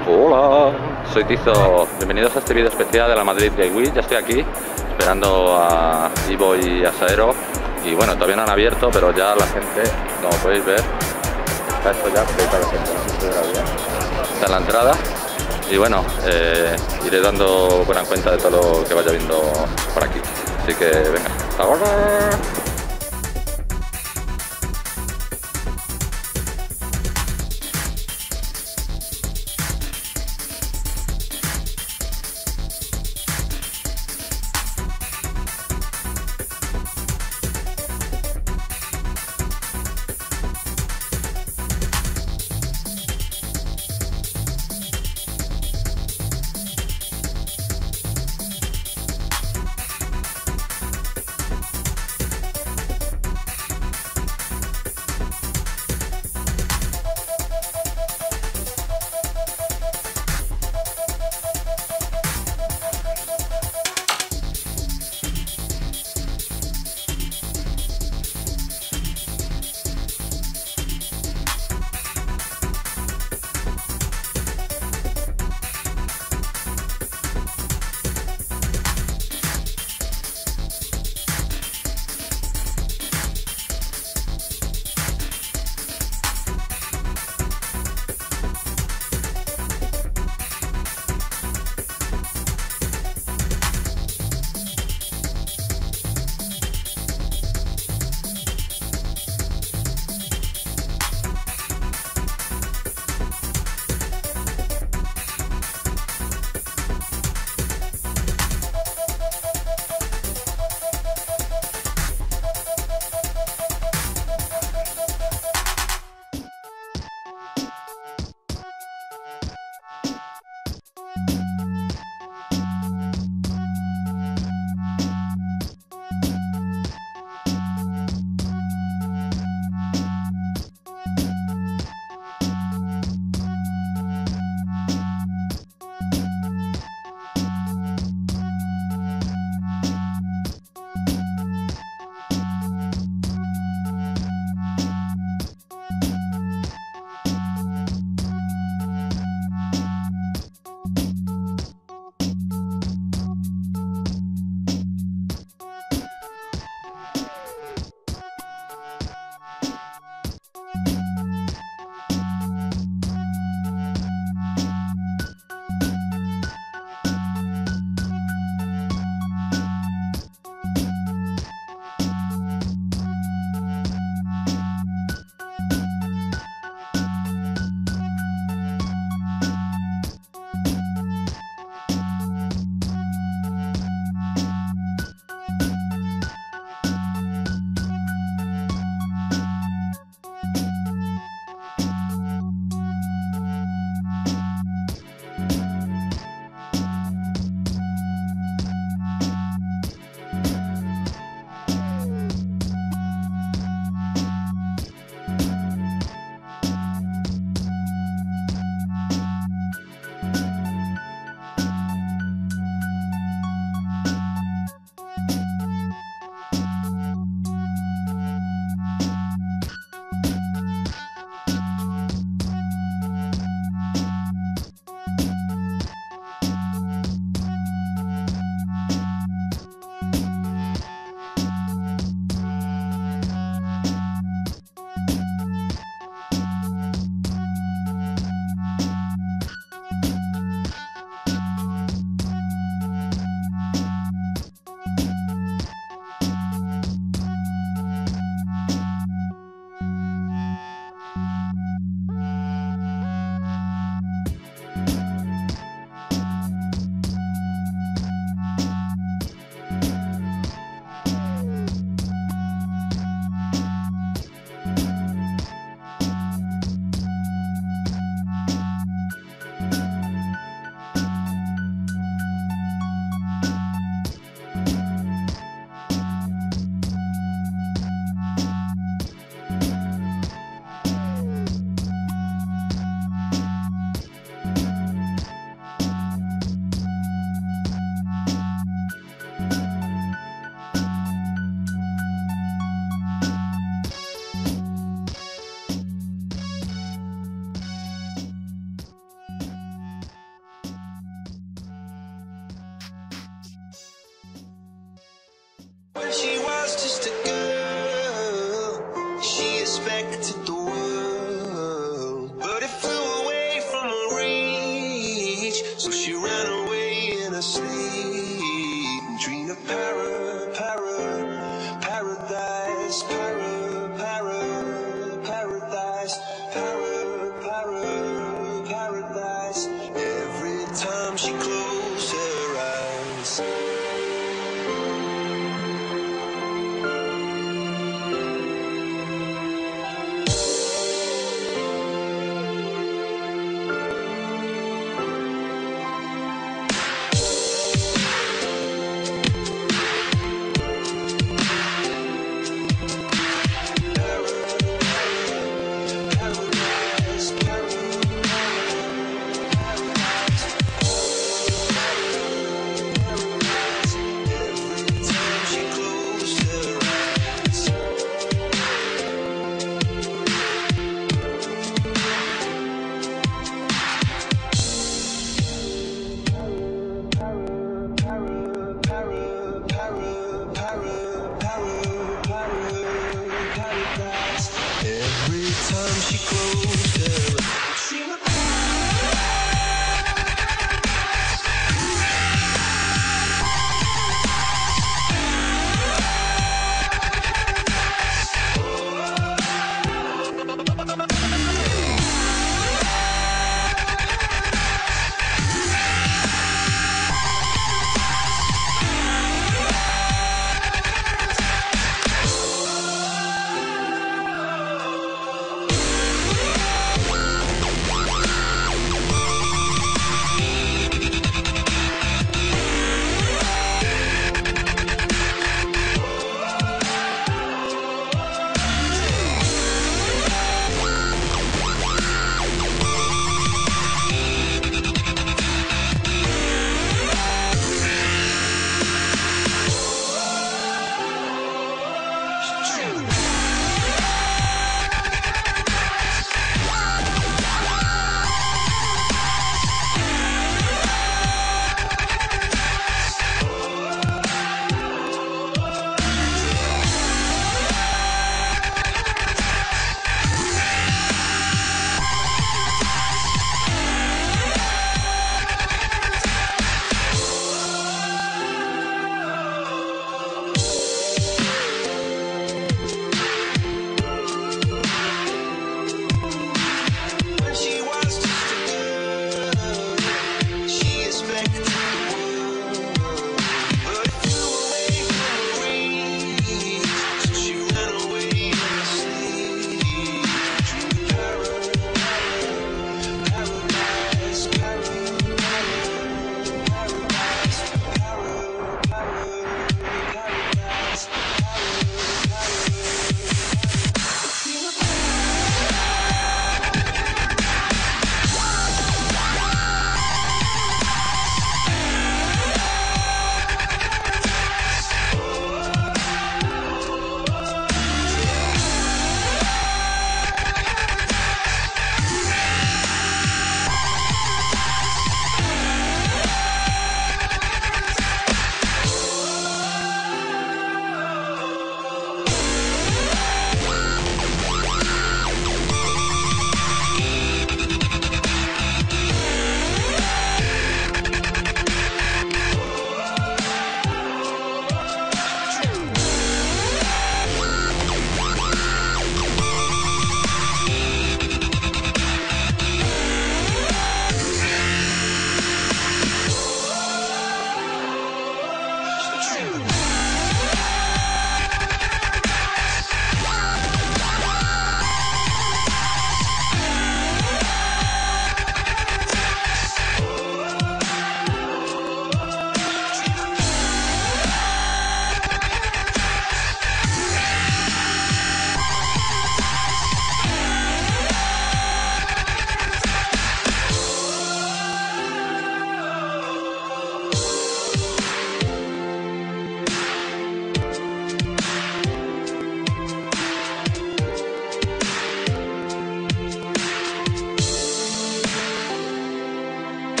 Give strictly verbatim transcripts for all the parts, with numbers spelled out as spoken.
Hola, soy Tizo, bienvenidos a este vídeo especial de la Madrid Gay Week. Ya estoy aquí esperando a Ivo y a Saero y bueno, todavía no han abierto, pero ya la gente, como podéis ver, está esto ya, porque claro, está en la entrada y bueno, eh, iré dando buena cuenta de todo lo que vaya viendo por aquí. Así que venga, hasta ahora. When she was just a girl, she expected the world, but it flew away from her reach, so she ran away in her sleep, dreamed of para, para, paradise, para, para, paradise, para, para, paradise. Every time she closed her eyes,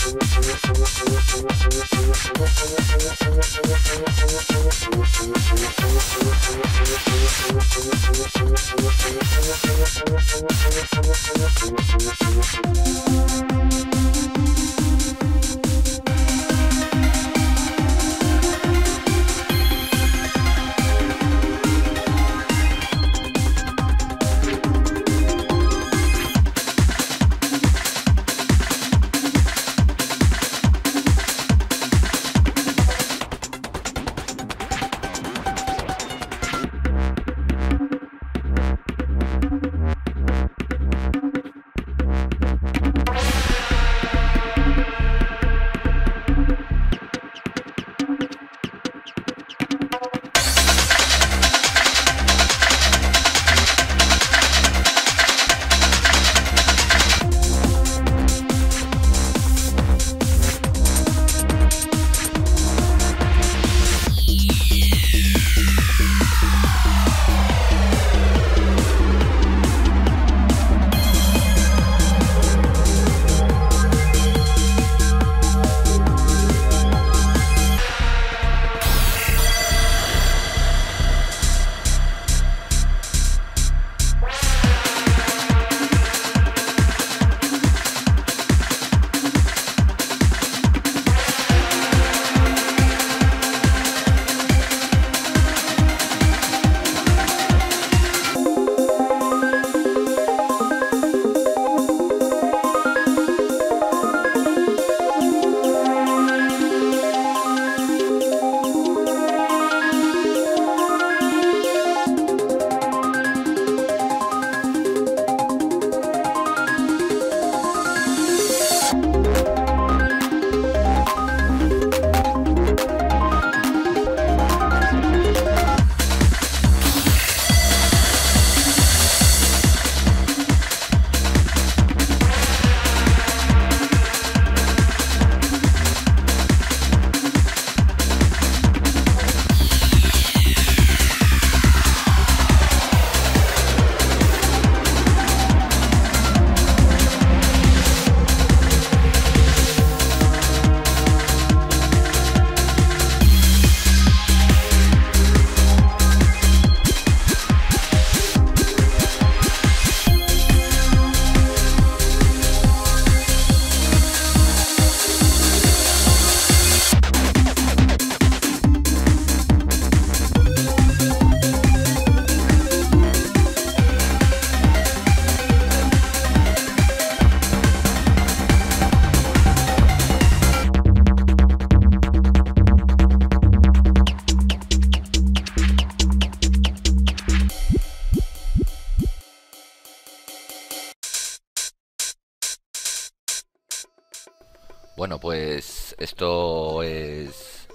Bueno, pues esto es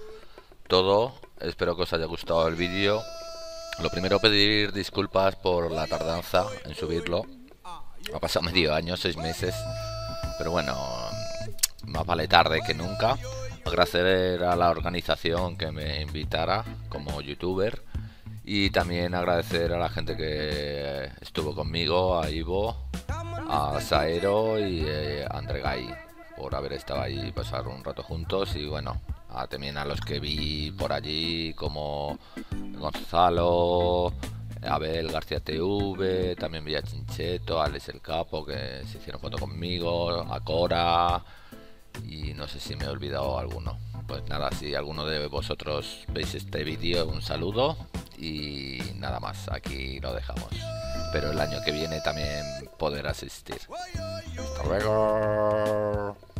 todo. Espero que os haya gustado el vídeo. Lo primero, pedir disculpas por la tardanza en subirlo. Ha pasado medio año, seis meses. Pero bueno, más vale tarde que nunca. Agradecer a la organización que me invitara como youtuber. Y también agradecer a la gente que estuvo conmigo, a Ivo, a Saero y eh, a Andregay, por haber estado ahí y pasar un rato juntos. Y bueno, a, también a los que vi por allí, como Gonzalo, Abel García T V, también vi a Chincheto, a Alex el Capo, que se hicieron foto conmigo, a Cora, y no sé si me he olvidado alguno. Pues nada, si alguno de vosotros veis este vídeo, un saludo y nada más, aquí lo dejamos. Espero el año que viene también poder asistir. Hasta luego.